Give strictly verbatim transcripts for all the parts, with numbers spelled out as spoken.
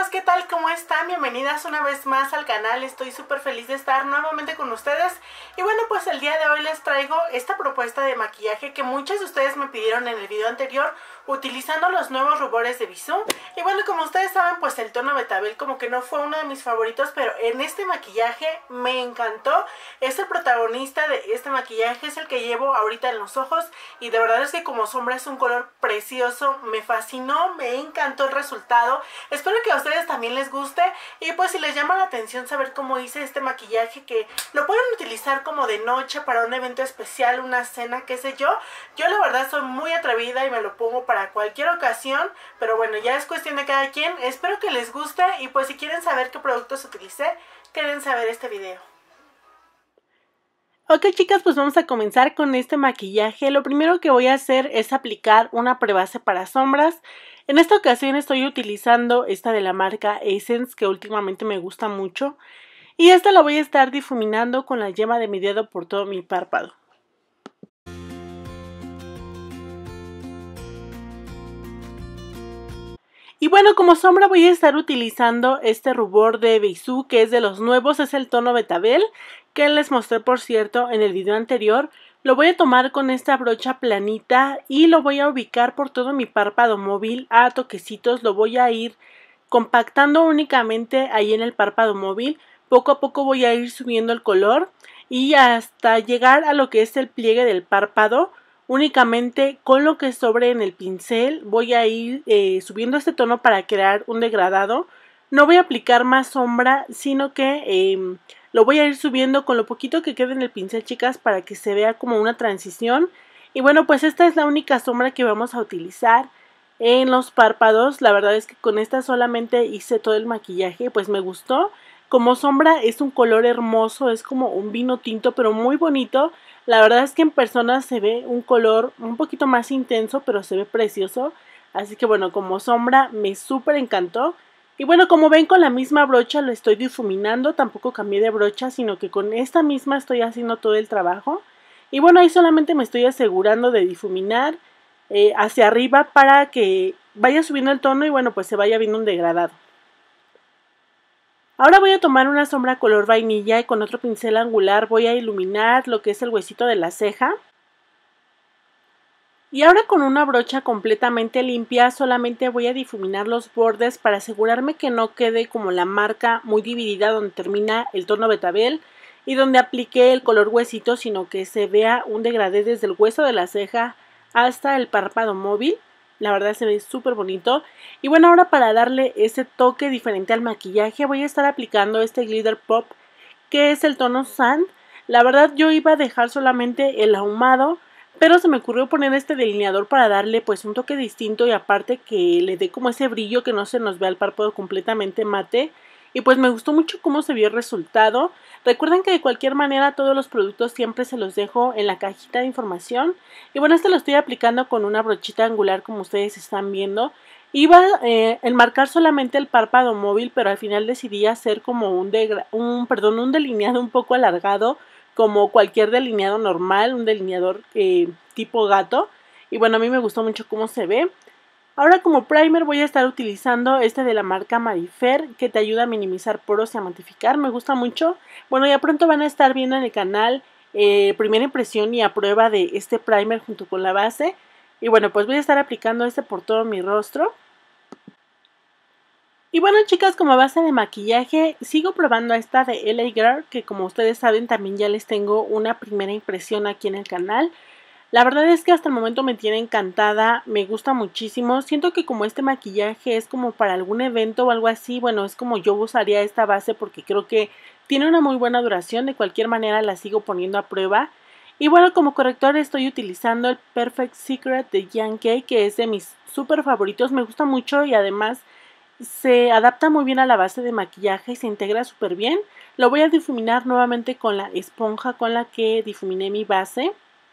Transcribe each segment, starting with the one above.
chicos, ¿qué tal? ¿Cómo están? Bienvenidas una vez más al canal. Estoy súper feliz de estar nuevamente con ustedes. Y bueno, pues el día de hoy les traigo esta propuesta de maquillaje que muchos de ustedes me pidieron en el video anterior, utilizando los nuevos rubores de Bisú. Y bueno, como ustedes saben, pues el tono Betabel como que no fue uno de mis favoritos, pero en este maquillaje me encantó. Es el protagonista de este maquillaje, es el que llevo ahorita en los ojos. Y de verdad es que como sombra es un color precioso, me fascinó, me encantó el resultado. Espero que a ustedes también les guste y pues si les llama la atención saber cómo hice este maquillaje, que lo pueden utilizar como de noche para un evento especial, una cena, qué sé yo. Yo la verdad soy muy atrevida y me lo pongo para cualquier ocasión, pero bueno, ya es cuestión de cada quien. Espero que les guste y pues si quieren saber qué productos utilicé, quieren saber este video. Ok chicas, pues vamos a comenzar con este maquillaje. Lo primero que voy a hacer es aplicar una prebase para sombras. En esta ocasión estoy utilizando esta de la marca Essence, que últimamente me gusta mucho. Y esta la voy a estar difuminando con la yema de mi dedo por todo mi párpado. Y bueno, como sombra voy a estar utilizando este rubor de Bisú, que es de los nuevos, es el tono Betabel, que les mostré por cierto en el video anterior. Lo voy a tomar con esta brocha planita y lo voy a ubicar por todo mi párpado móvil a toquecitos. Lo voy a ir compactando únicamente ahí en el párpado móvil. Poco a poco voy a ir subiendo el color y hasta llegar a lo que es el pliegue del párpado. Únicamente con lo que sobre en el pincel voy a ir eh, subiendo este tono para crear un degradado. No voy a aplicar más sombra, sino que eh, lo voy a ir subiendo con lo poquito que quede en el pincel, chicas, para que se vea como una transición. Y bueno, pues esta es la única sombra que vamos a utilizar en los párpados. La verdad es que con esta solamente hice todo el maquillaje, pues me gustó. Como sombra es un color hermoso, es como un vino tinto, pero muy bonito. La verdad es que en persona se ve un color un poquito más intenso, pero se ve precioso. Así que bueno, como sombra me súper encantó. Y bueno, como ven, con la misma brocha lo estoy difuminando. Tampoco cambié de brocha, sino que con esta misma estoy haciendo todo el trabajo. Y bueno, ahí solamente me estoy asegurando de difuminar eh, hacia arriba para que vaya subiendo el tono y bueno, pues se vaya viendo un degradado. Ahora voy a tomar una sombra color vainilla y con otro pincel angular voy a iluminar lo que es el huesito de la ceja. Y ahora con una brocha completamente limpia solamente voy a difuminar los bordes para asegurarme que no quede como la marca muy dividida donde termina el tono Betabel y donde apliqué el color huesito, sino que se vea un degradé desde el hueso de la ceja hasta el párpado móvil. La verdad se ve súper bonito. Y bueno, ahora para darle ese toque diferente al maquillaje voy a estar aplicando este Glitter Pop, que es el tono Sand. La verdad yo iba a dejar solamente el ahumado, pero se me ocurrió poner este delineador para darle pues un toque distinto y aparte que le dé como ese brillo, que no se nos vea el párpado completamente mate. Y pues me gustó mucho cómo se vio el resultado. Recuerden que de cualquier manera todos los productos siempre se los dejo en la cajita de información. Y bueno, este lo estoy aplicando con una brochita angular como ustedes están viendo. Iba a eh, enmarcar solamente el párpado móvil, pero al final decidí hacer como un, un, perdón, un delineado un poco alargado, como cualquier delineado normal, un delineador eh, tipo gato. Y bueno, a mí me gustó mucho cómo se ve. Ahora como primer voy a estar utilizando este de la marca Marifer, que te ayuda a minimizar poros y a matificar. Me gusta mucho. Bueno, ya pronto van a estar viendo en el canal eh, primera impresión y a prueba de este primer junto con la base. Y bueno, pues voy a estar aplicando este por todo mi rostro. Y bueno chicas, como base de maquillaje sigo probando esta de L A Girl, que como ustedes saben también ya les tengo una primera impresión aquí en el canal. La verdad es que hasta el momento me tiene encantada, me gusta muchísimo. Siento que como este maquillaje es como para algún evento o algo así, bueno, es como yo usaría esta base porque creo que tiene una muy buena duración. De cualquier manera la sigo poniendo a prueba. Y bueno, como corrector estoy utilizando el Perfect Secret de Yankee, que es de mis súper favoritos. Me gusta mucho y además se adapta muy bien a la base de maquillaje y se integra súper bien. Lo voy a difuminar nuevamente con la esponja con la que difuminé mi base.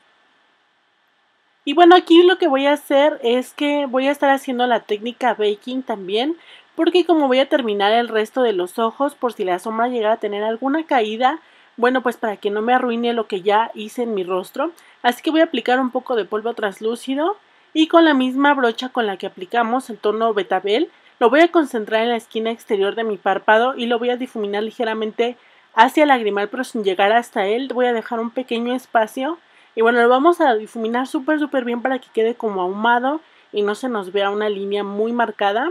Y bueno, aquí lo que voy a hacer es que voy a estar haciendo la técnica baking también, porque como voy a terminar el resto de los ojos, por si la sombra llegara a tener alguna caída, bueno, pues para que no me arruine lo que ya hice en mi rostro. Así que voy a aplicar un poco de polvo translúcido y con la misma brocha con la que aplicamos el tono Betabel, Lo voy a concentrar en la esquina exterior de mi párpado y lo voy a difuminar ligeramente hacia el lagrimal, pero sin llegar hasta él. Voy a dejar un pequeño espacio y bueno, lo vamos a difuminar súper súper bien para que quede como ahumado y no se nos vea una línea muy marcada.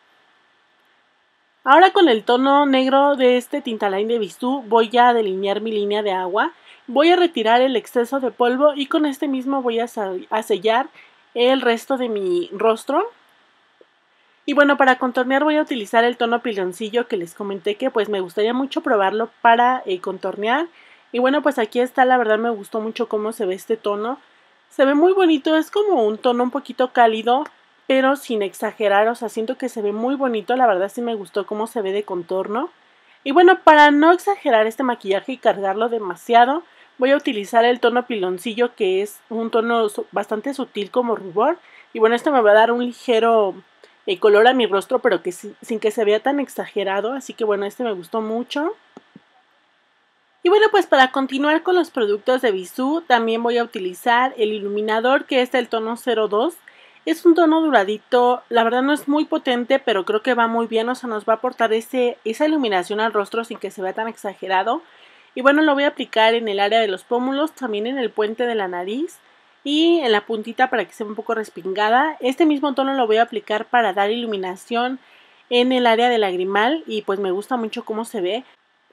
Ahora con el tono negro de este Tintaline de Bisú voy a delinear mi línea de agua. Voy a retirar el exceso de polvo y con este mismo voy a sellar el resto de mi rostro. Y bueno, para contornear voy a utilizar el tono piloncillo que les comenté que pues me gustaría mucho probarlo para eh, contornear. Y bueno, pues aquí está, la verdad me gustó mucho cómo se ve este tono. Se ve muy bonito, es como un tono un poquito cálido, pero sin exagerar, o sea, siento que se ve muy bonito, la verdad sí me gustó cómo se ve de contorno. Y bueno, para no exagerar este maquillaje y cargarlo demasiado, voy a utilizar el tono piloncillo, que es un tono bastante sutil como rubor. Y bueno, esto me va a dar un ligero eh, color a mi rostro, pero que sin que se vea tan exagerado, así que bueno, este me gustó mucho. Y bueno, pues para continuar con los productos de Bisú, también voy a utilizar el iluminador, que es el tono cero dos. Es un tono duradito, la verdad no es muy potente, pero creo que va muy bien, o sea, nos va a aportar ese, esa iluminación al rostro sin que se vea tan exagerado. Y bueno, lo voy a aplicar en el área de los pómulos, también en el puente de la nariz y en la puntita para que sea un poco respingada. Este mismo tono lo voy a aplicar para dar iluminación en el área del lagrimal y pues me gusta mucho cómo se ve.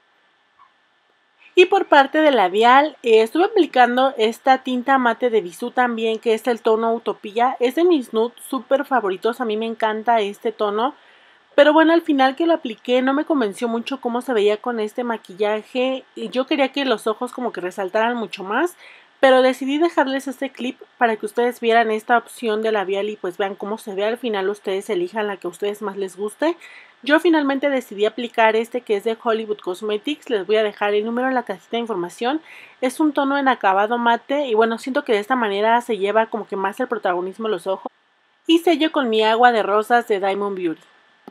Y por parte del labial, eh, estuve aplicando esta tinta mate de Bisú también, que es el tono Utopía. Es de mis nudes súper favoritos, a mí me encanta este tono. Pero bueno, al final que lo apliqué no me convenció mucho cómo se veía con este maquillaje. Y yo quería que los ojos como que resaltaran mucho más. Pero decidí dejarles este clip para que ustedes vieran esta opción de labial y pues vean cómo se ve. Al final ustedes elijan la que a ustedes más les guste. Yo finalmente decidí aplicar este que es de Hollywood Cosmetics. Les voy a dejar el número en la cajita de información. Es un tono en acabado mate y bueno, siento que de esta manera se lleva como que más el protagonismo los ojos. Y sello con mi agua de rosas de Diamond Beauty.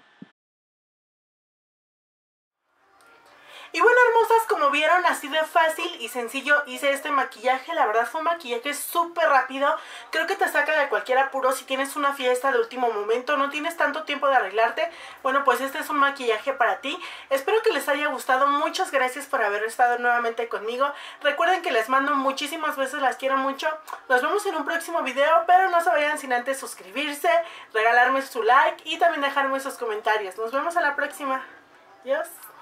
Y bueno, hermosas, como vieron, así de fácil y sencillo hice este maquillaje. La verdad fue un maquillaje súper rápido. Creo que te saca de cualquier apuro si tienes una fiesta de último momento, no tienes tanto tiempo de arreglarte. Bueno, pues este es un maquillaje para ti. Espero que les haya gustado. Muchas gracias por haber estado nuevamente conmigo. Recuerden que les mando muchísimas besos, las quiero mucho. Nos vemos en un próximo video, pero no se vayan sin antes suscribirse, regalarme su like y también dejarme sus comentarios. Nos vemos en la próxima. Adiós.